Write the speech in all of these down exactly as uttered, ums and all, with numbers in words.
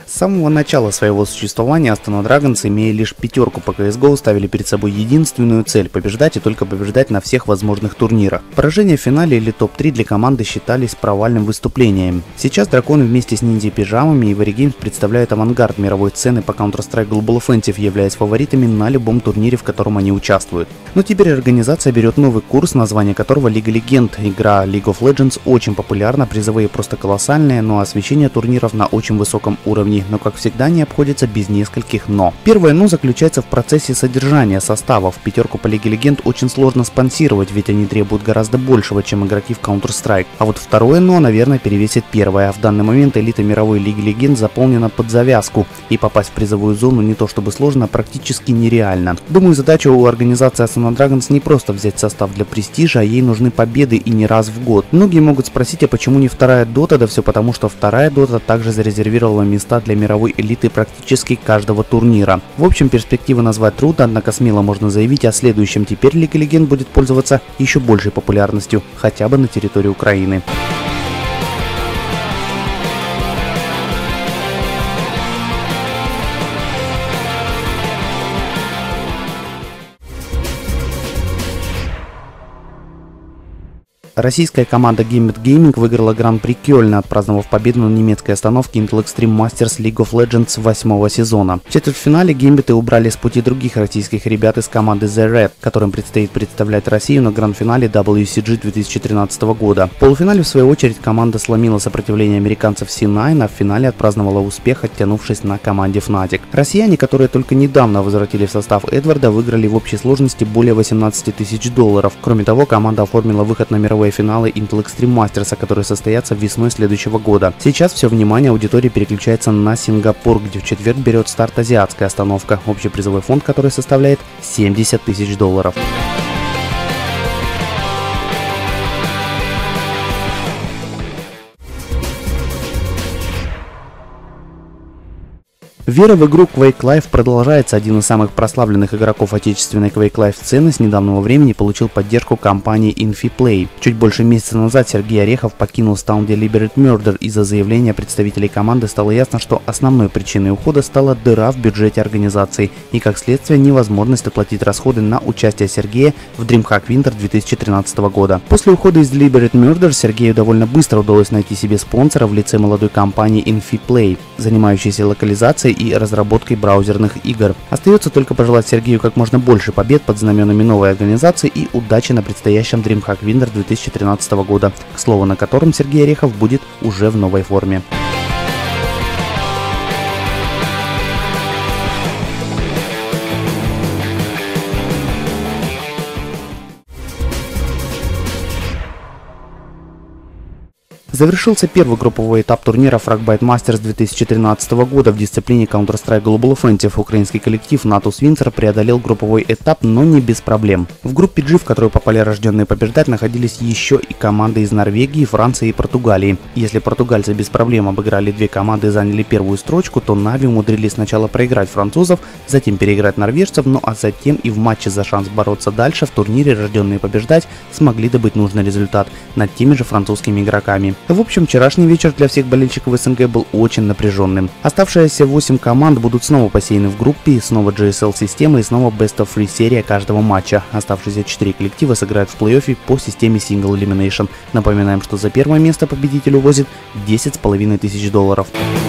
С самого начала своего существования Astana Dragons, имея лишь пятерку по си эс го, ставили перед собой единственную цель – побеждать и только побеждать на всех возможных турнирах. Поражение в финале или топ три для команды считались провальным выступлением. Сейчас драконы вместе с Ниндзя Пижамами и Вари Геймс представляют авангард мировой сцены по Counter-Strike Global Offensive, являясь фаворитами на любом турнире, в котором они участвуют. Но теперь организация берет новый курс, название которого Лига Легенд. Игра League of Legends очень популярна, призовые просто колоссальные, но освещение турниров на очень высоком уровне. Но, как всегда, не обходится без нескольких «но». Первое «но» заключается в процессе содержания составов. Пятерку по Лиге Легенд очень сложно спонсировать, ведь они требуют гораздо большего, чем игроки в Counter-Strike. А вот второе «но», наверное, перевесит первое. В данный момент элита мировой Лиги Легенд заполнена под завязку, и попасть в призовую зону не то чтобы сложно, а практически нереально. Думаю, задача у организации Astana Dragons не просто взять состав для престижа, а ей нужны победы и не раз в год. Многие могут спросить, а почему не вторая Дота? Да все потому, что вторая Дота также зарезервировала места для мировой элиты практически каждого турнира. В общем, перспективы назвать трудно, однако смело можно заявить о следующем. Теперь Лига Легенд будет пользоваться еще большей популярностью, хотя бы на территории Украины. Российская команда Gambit Gaming выиграла Гран-при Кёльна, отпраздновав победу на немецкой остановке Intel Extreme Masters League of Legends восьмого сезона. В четвертьфинале гембиты убрали с пути других российских ребят из команды The Red, которым предстоит представлять Россию на гранд-финале дабл ю си джи две тысячи тринадцатого года. В полуфинале, в свою очередь, команда сломила сопротивление американцев си найн, а в финале отпраздновала успех, оттянувшись на команде Fnatic. Россияне, которые только недавно возвратили в состав Эдварда, выиграли в общей сложности более восемнадцати тысяч долларов. Кроме того, команда оформила выход на мировые финалы Intel Extreme Masters, которые состоятся весной следующего года. Сейчас все внимание аудитории переключается на Сингапур, где в четверг берет старт азиатская остановка, общий призовой фонд который составляет семьдесят тысяч долларов. Вера в игру Quake Live продолжается. Один из самых прославленных игроков отечественной Quake Live сцены с недавнего времени получил поддержку компании Infiplay. Чуть больше месяца назад Сергей Орехов покинул Stone Deliberate Murder. Из-за заявления представителей команды стало ясно, что основной причиной ухода стала дыра в бюджете организации и, как следствие, невозможность оплатить расходы на участие Сергея в DreamHack Winter две тысячи тринадцатого года. После ухода из Deliberate Murder Сергею довольно быстро удалось найти себе спонсора в лице молодой компании Infiplay, занимающейся локализацией и разработкой браузерных игр. Остается только пожелать Сергею как можно больше побед под знаменами новой организации и удачи на предстоящем DreamHack Winter две тысячи тринадцатого года, к слову, на котором Сергей Орехов будет уже в новой форме. Завершился первый групповой этап турнира Frostbite Masters две тысячи тринадцатого года в дисциплине Counter-Strike Global Offensive. Украинский коллектив Natus Winter преодолел групповой этап, но не без проблем. В группе G, в которую попали рожденные побеждать, находились еще и команды из Норвегии, Франции и Португалии. Если португальцы без проблем обыграли две команды и заняли первую строчку, то Нави умудрились сначала проиграть французов, затем переиграть норвежцев, ну а затем и в матче за шанс бороться дальше в турнире рожденные побеждать смогли добыть нужный результат над теми же французскими игроками. В общем, вчерашний вечер для всех болельщиков СНГ был очень напряженным. Оставшиеся восемь команд будут снова посеяны в группе, снова джи эс эл-система и снова Best of Three серия каждого матча. Оставшиеся четыре коллектива сыграют в плей-оффе по системе Single Elimination. Напоминаем, что за первое место победитель увозит десять с половиной тысяч долларов.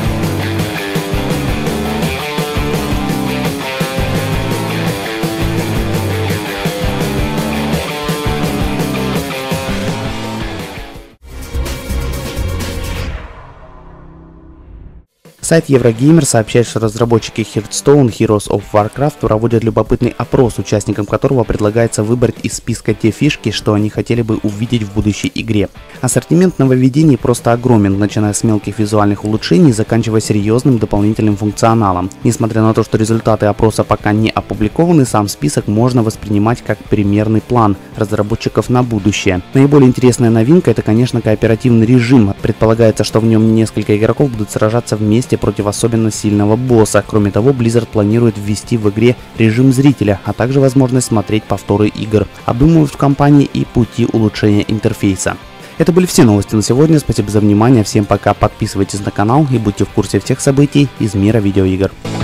Сайт Eurogamer сообщает, что разработчики Hearthstone Heroes of Warcraft проводят любопытный опрос, участникам которого предлагается выбрать из списка те фишки, что они хотели бы увидеть в будущей игре. Ассортимент нововведений просто огромен, начиная с мелких визуальных улучшений, заканчивая серьезным дополнительным функционалом. Несмотря на то, что результаты опроса пока не опубликованы, сам список можно воспринимать как примерный план разработчиков на будущее. Наиболее интересная новинка — это, конечно, кооперативный режим. Предполагается, что в нем несколько игроков будут сражаться вместе против особенно сильного босса. Кроме того, Blizzard планирует ввести в игре режим зрителя, а также возможность смотреть повторы игр. Обдумывают в компании и пути улучшения интерфейса. Это были все новости на сегодня. Спасибо за внимание. Всем пока. Подписывайтесь на канал и будьте в курсе всех событий из мира видеоигр.